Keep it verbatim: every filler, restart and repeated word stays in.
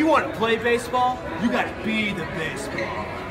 you want to play baseball, you got to be the baseball.